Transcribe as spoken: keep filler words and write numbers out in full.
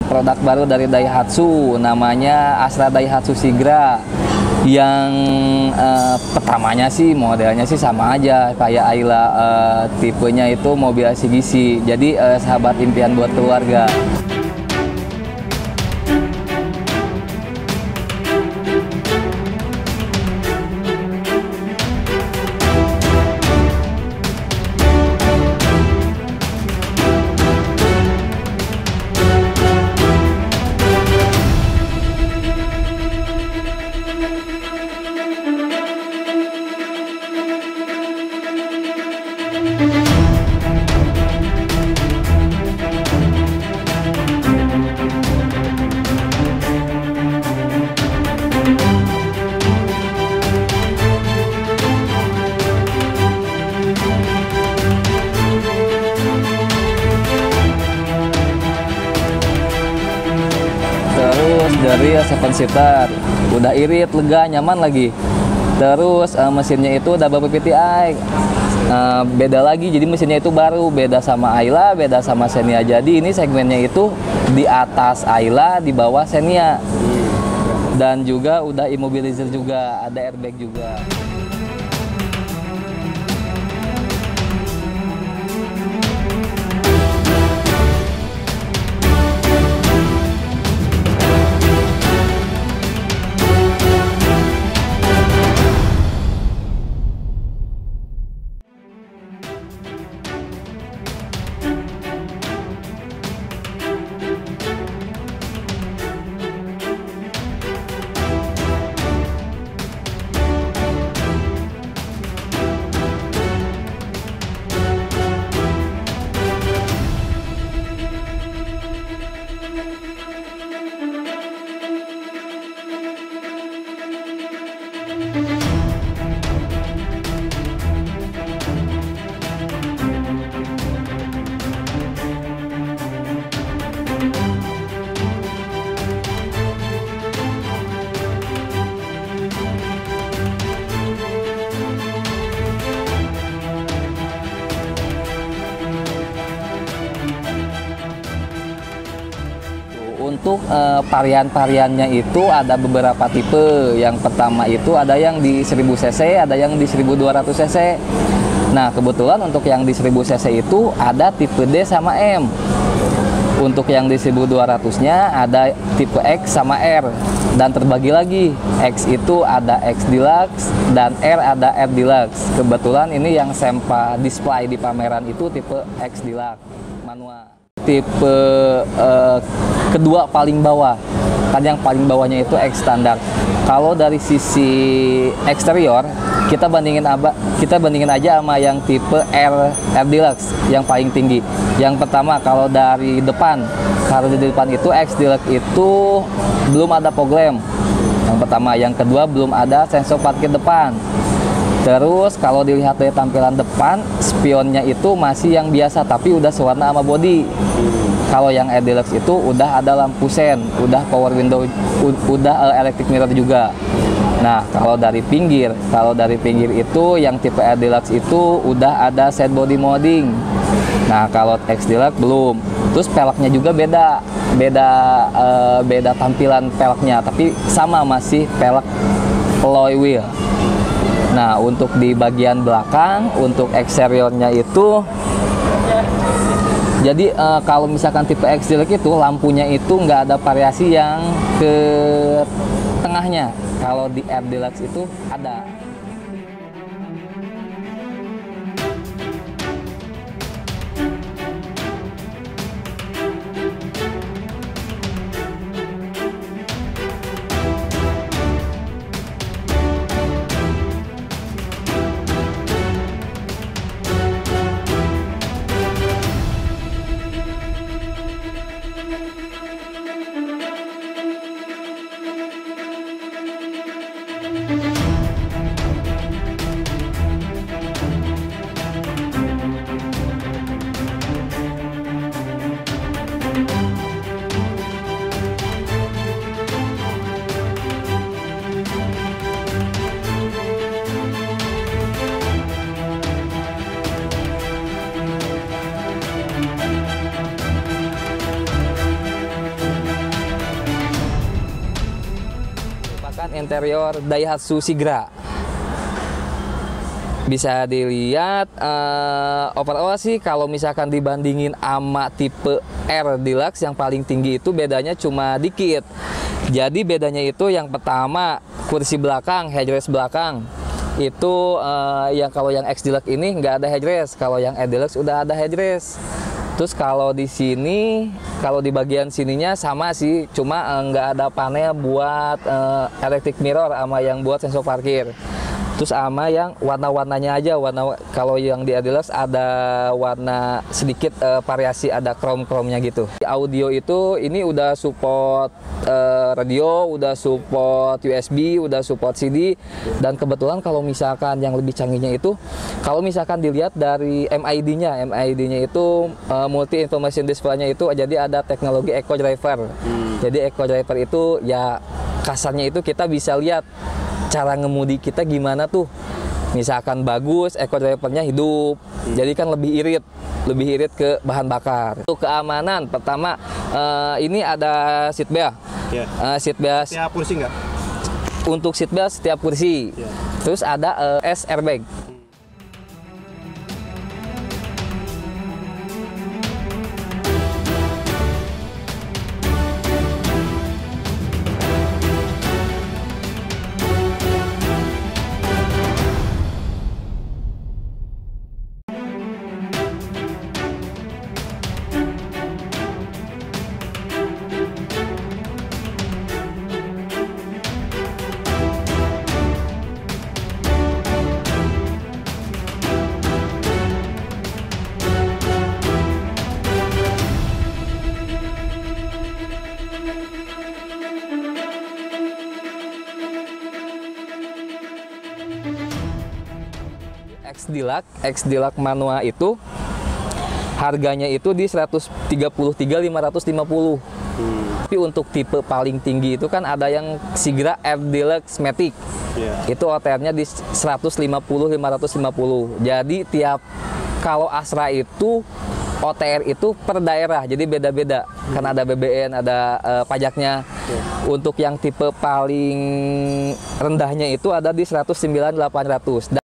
produk baru dari Daihatsu, namanya Astra Daihatsu Sigra. Yang uh, pertamanya sih modelnya sih sama aja kayak Ayla, uh, tipenya itu mobil A C G C. Jadi uh, sahabat impian buat keluarga. Terus dari seven seater udah irit, lega, nyaman lagi. Terus uh, mesinnya itu double P P T I, uh, beda lagi, jadi mesinnya itu baru, beda sama Ayla, beda sama Xenia. Jadi ini segmennya itu di atas Ayla, di bawah Xenia. Dan juga udah immobilizer juga, ada airbag juga. Untuk uh, varian-variannya itu ada beberapa tipe. Yang pertama itu ada yang di seribu cc, ada yang di seribu dua ratus cc. Nah, kebetulan untuk yang di seribu cc itu ada tipe D sama M. Untuk yang di seribu dua ratus-nya ada tipe X sama R. Dan terbagi lagi, X itu ada X Deluxe dan R ada R Deluxe. Kebetulan ini yang Sempa display di pameran itu tipe X Deluxe manual. Tipe uh, kedua paling bawah, kan yang paling bawahnya itu X standar. Kalau dari sisi eksterior kita bandingin apa? Kita bandingin aja sama yang tipe R R Deluxe yang paling tinggi. Yang pertama kalau dari depan, kalau di depan itu X Deluxe itu belum ada fog lamp. Yang pertama, yang kedua belum ada sensor parkir depan. Terus kalau dilihat dari tampilan depan, spionnya itu masih yang biasa tapi udah sewarna sama body. Kalau yang R Deluxe itu udah ada lampu sen, udah power window, udah uh, electric mirror juga. Nah, kalau dari pinggir, kalau dari pinggir itu yang tipe R Deluxe itu udah ada set body modding. Nah, kalau X Deluxe belum. Terus peleknya juga beda, beda uh, beda tampilan peleknya, tapi sama masih pelek alloy wheel. Nah, untuk di bagian belakang, untuk eksteriornya itu, jadi uh, kalau misalkan tipe X Deluxe itu lampunya itu nggak ada variasi yang ke tengahnya. Kalau di R Deluxe itu ada. bagian interior Daihatsu Sigra. Bisa dilihat uh, overall sih kalau misalkan dibandingin sama tipe R Deluxe yang paling tinggi itu bedanya cuma dikit. Jadi bedanya itu yang pertama kursi belakang, headrest belakang. Itu uh, yang kalau yang X Deluxe ini nggak ada headrest, kalau yang E Deluxe udah ada headrest. Terus kalau di sini, kalau di bagian sininya sama sih, cuma uh, nggak ada panel buat uh, electric mirror sama yang buat sensor parkir. Terus sama yang warna-warnanya aja, warna kalau yang di E Deluxe ada warna sedikit uh, variasi, ada chrome-chrome-nya gitu. Audio itu ini udah support uh, radio, udah support U S B, udah support C D, dan kebetulan kalau misalkan yang lebih canggihnya itu, kalau misalkan dilihat dari M I D-nya, M I D-nya itu uh, multi information display-nya itu jadi ada teknologi Eco Driver. Hmm. Jadi Eco Driver itu ya kasarnya itu kita bisa lihat cara ngemudi kita gimana tuh. Misalkan bagus, eco drivernya hidup, hmm. jadi kan lebih irit, lebih irit ke bahan bakar. Untuk keamanan, pertama uh, ini ada seat belt, yeah. uh, seat belt setiap kursi nggak? Untuk seat belt setiap kursi, yeah. Terus ada uh, S airbag. X Deluxe, X Deluxe manual itu harganya itu di seratus tiga puluh tiga ribu lima ratus lima puluh. Hmm. Tapi untuk tipe paling tinggi itu kan ada yang Sigra R Deluxe Matic. Yeah. Itu O T R-nya di seratus lima puluh lima ratus lima puluh. Jadi tiap kalau Astra itu O T R itu per daerah, jadi beda-beda. Hmm. Karena ada B B N, ada uh, pajaknya. Yeah. Untuk yang tipe paling rendahnya itu ada di seratus sembilan ribu delapan ratus.